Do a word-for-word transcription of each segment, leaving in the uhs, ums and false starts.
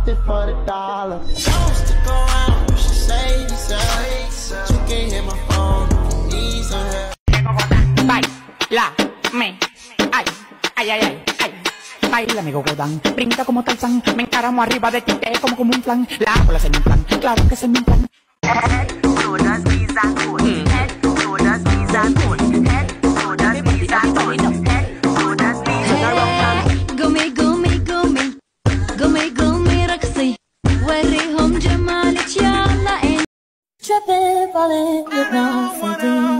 popped it for the dollar. I used to go out, you should say yourself. You can't hit my phone, you need some help. Baila, me, ay, ay, ay, ay, ay. Baila, amigo Godán, brinca como Tarzán. Me encaramo arriba de ti, te como como un plan. La bola se me plan, claro que se me plan. Head, shoulders, knees and toes. Head, shoulders, knees and toes. Head, shoulders, knees and toes. Head, shoulders, knees and toes. قومي قومي قومي قومي قومي رقصي وريهم جمالك يلا إن Tripping, falling with no something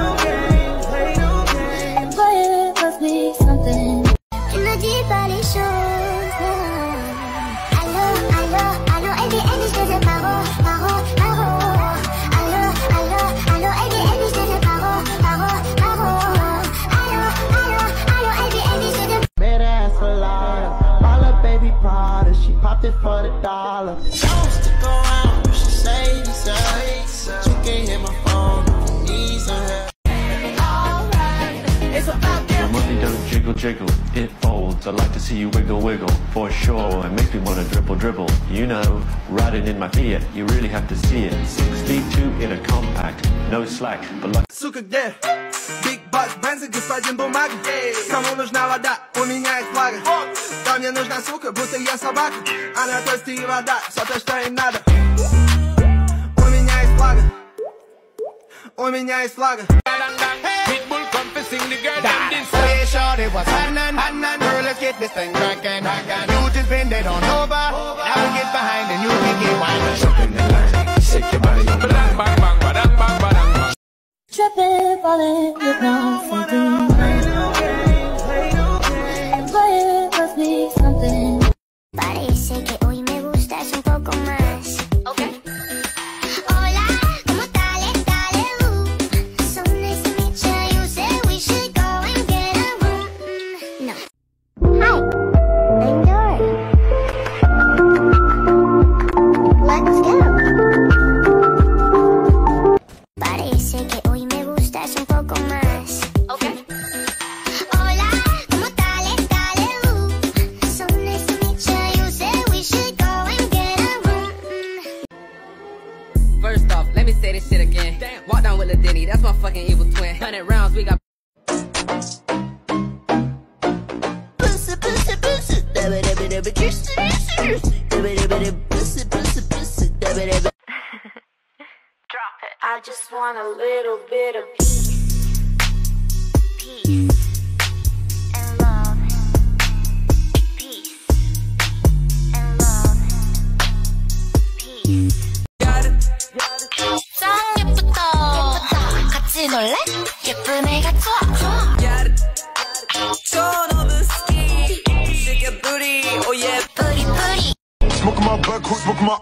Play it, must be something Tu me dis pas les choses Allô, allô, allô, Eddie, Eddie, je te dis paro, paro, paro Allô, allô, allô, Eddie, Eddie, je te dis paro, paro, paro Allô, allô, allô, Eddie, Eddie, je te dis Made ass for life. Ball up baby Prada, she popped it for the dollar. I used to go out, you should say yourself. You can't hit my phone, you need some help. It's about Your money don't jiggle jiggle, it folds. I like to see you wiggle wiggle, for sure. It makes me wanna dribble dribble. You know, riding in my Fiat, you really have to see it. Six feet two in a compact, no slack, but like. Сука, где? Big Boss, Benz, господин бумага. Кому нужна вода? У меня есть флага. Да мне нужна сука, будто я собака. Она тости и вода, все то, что им надо. У меня есть флага. У меня есть флага. Hey, shorty, what's happening? Happening, girl, let's get this thing crackin'. You just bend it on over. Now get behind and you can get wild. Jump in the line, shake your body on the line. Bang, bang, bang, bang, bang, bang. Tripping, falling with no something Play it, must be something Parece que hoy me gustas un poco más Okay. Hola, ¿cómo tal? Dale, uh. So nice to meet you. You said we should go and get a room. No. Hi, I'm Dora. Let's go. Parece que hoy me gustas un poco más. Okay. Hola, ¿cómo tal? Dale, uh. So nice to meet you. You said we should go and get a room. First off, let me say this shit again. Damn. Walk down with Lil Diddy, that's my fucking evil twin. Hundred rounds, we got. Pussy, pussy, pussy. Dabba, dabba, dabba, juicy, juicy, juicy. Dabba, dabba, dabba, pussy, pussy, pussy. Dabba, dabba. Drop it. I just want a little bit of peace. Peace. And love. Peace. And love. Peace. 짱 예쁘다. 같이 놀래? 예쁜 애가 좋아. Turn on the ski. Shake your booty, oh yeah. 뿌리 뿌리. Smoke my back, smoke my.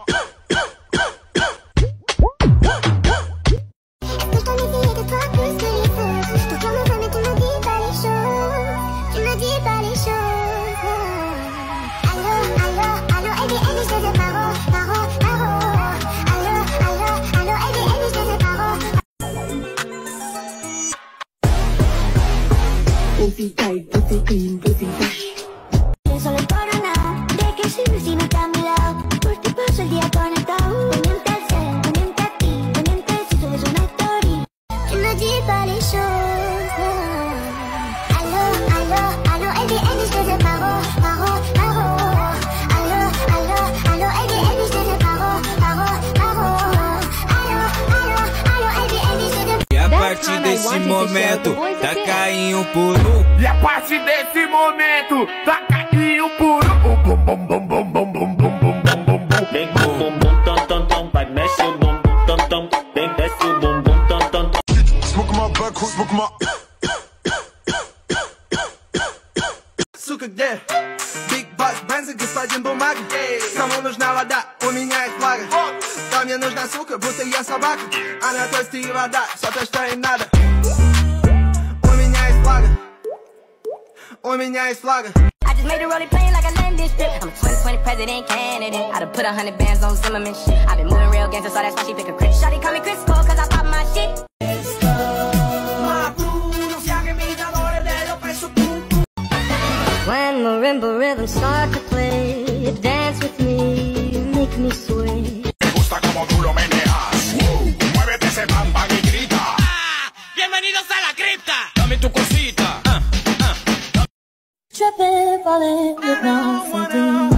Pussy tight, pussy clean, pussy fresh. Solo el corona, ¿de qué sirve si no está a mi lado? Por ti paso el día conectado. Pendiente al cel, pendiente a ti, pendiente si subes una story. Tu me dis pas les choses. Allô, allô, allô, Eddie, Eddie, je te dis paro, paro, paro. Allô, allô, allô, Eddie, Eddie, je te dis paro, paro, paro. Allô, allô, allô, Eddie, Eddie, je te dis. E a partir desse momento, taca em um puro. E a partir desse momento, taca em um puro. Bum, bum, bum, bum, bum, bum, bum, bum, bum, bum, bum. Vem com o bumbum tom tom tom, vai mexe o bumbum tom tom, vem desce o bumbum tom tom tom. Smoke my back, smoke my. Сука, где? Big Boss, Benz, господин бумага. Кому нужна вода? У меня есть флага. Да мне нужна сука, будто я собака. Она тости и вода, все то, что им надо. У меня есть флага. У меня есть флага. I just made a rolling plane like a landing strip. I'm a twenty twenty president candidate. I done put a hundred bands on Zimmerman shit. I've been moving real gangster, so that's why she pick a crit. Shawty call me Chris Cole, cause I pop my shit. When marimba rhythms start to play, dance with me. make me sweat. Me gusta como tú lo meneas. Wow. Muévete ese bam bam y grita. Ah, bienvenidos a la cripta. Dame tu cosita. Ah, ah. Tripping, falling with no something.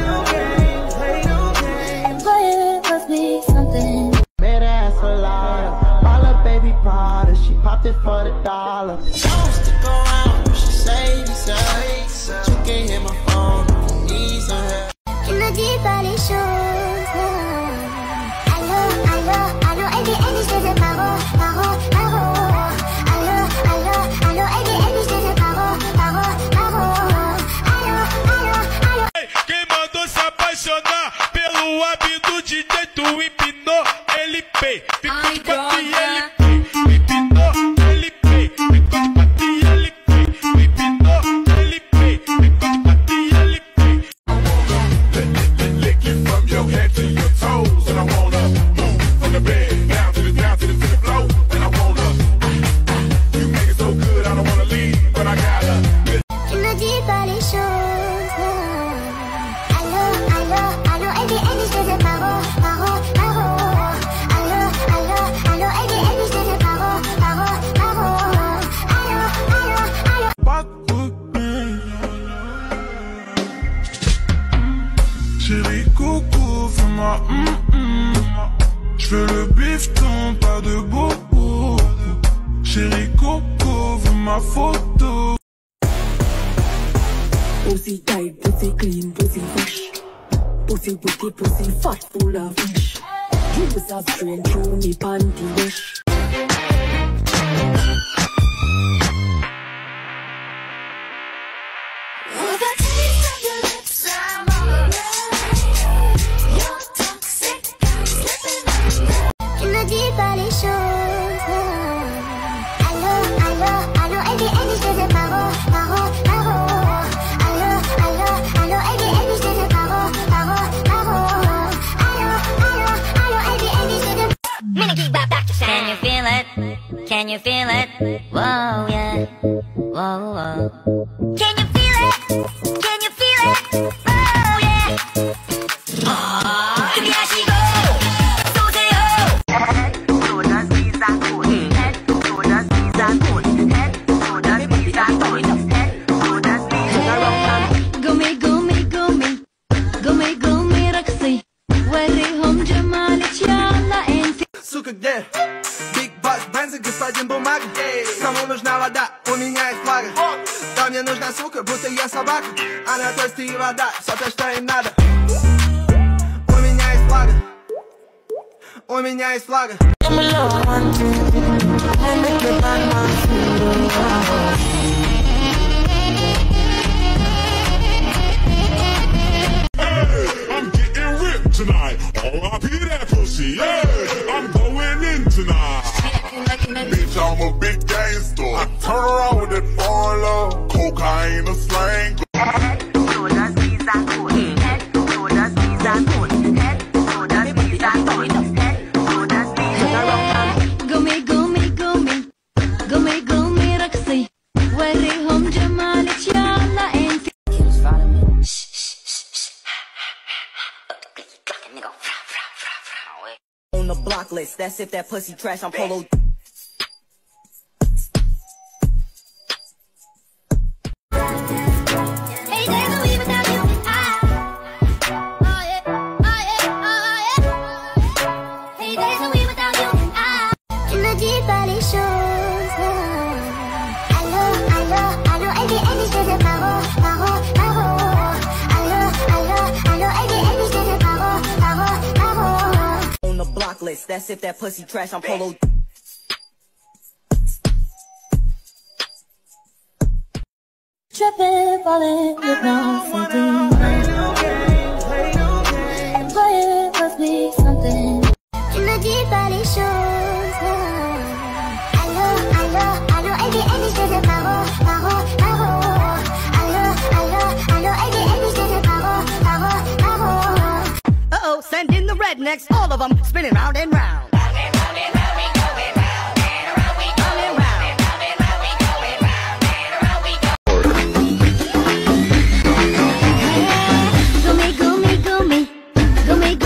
Play it must be something. Made her ass a liar. Bought her baby Prada. She popped it for the dollar. Don't stick around. She say this up. You can hit my phone if you need some help. In the deep valley shows. Allo, allo, allo, every any says a paro, paro, paro. Allo, allo, allo, every any says a paro, paro, paro. Allo, allo, allo. Quem mandou se apaixonar pelo hábito do D J, tu empinou, ele pei. Ficou de pati, ele pei. Empinou, ele pei. Ficou de pati, ele pei. Empinou, ele pei. Ficou de pati, ele pei. Lick you from your head to your toes, and I wanna move from the bed down to the down to the to the floor, and I wanna. You make it so good, I don't wanna leave, but I gotta. In the deep valley shows. Allo, allo, allo, every any says a paro, paro, paro. Allo, allo, allo, every any says a paro, paro, paro. Allo, allo, allo. Chérie coco, fais-moi hum hum. J'veux le bifton, pas de bobo. Chérie coco, veux ma photo. Pussy tight, pussy clean, pussy fresh. Pussy pretty, pussy fat, full of fish. Juice a strain through me panty wash. With a taste of your lips, I'm alright. You're toxic, I'm slipping up. In the deep valley shows. Allo, allo, allo, every any says a paro, paro, paro. Allo, allo, allo, every any says a paro, paro, paro. Allo, allo, allo, every any says a. Minute back back to sound. Can you feel it? Can you feel it? Whoa, yeah. Whoa, whoa. Can you feel it? Can you feel it? Oh, yeah. Ah, give me a she go. So say oh. Head, shoulders, knees and toes. Head, shoulders, knees and toes. Head, shoulders, knees and toes. Head, shoulders, knees and toes. قومي قومي قومي قومي قومي رقصي وريهم جمالك يلا انت. Сука, где? Big Boss, Benz, господин бумага. Кому нужна вода? У меня есть флага. Да мне нужна сука, будто я собака. Она тости и вода, все то, что им надо. У меня есть флага. У меня есть флага. I'm getting ripped tonight. R I P that pussy, yeah. I'm going in tonight. Bitch, I'm a big gangster. I turn around with that foreign love. Cocaine or slang. Head, shoulders, knees and toes. Head, shoulders, knees and toes. Head, shoulders, knees and toes. Head, shoulders, knees and toes. قومي قومي قومي قومي قومي رقصي وريهم جمالك يلا انت. On the block list, that's if that pussy trash, I'm polo. Hey, there's a way without you. Ah. Oh, yeah. Oh, yeah. Oh, yeah. Hey, there's a way without you. Ah. In the deep valley shows. Allo, allo, allo, every any says a paro, paro, paro. Allo, allo, allo, every any says a paro, paro, paro. On the block list, that's if that pussy trash, I'm polo. Tripping, falling with no something. Play it must be something. In the deep valley shows. Allo, allo, allo, every any says a paro, paro, paro. Allo, allo, allo, every any says a paro, paro, paro. Uh-oh, send in the rednecks, all of them spinning round and round. Gumi, gumi, gumi, gumi,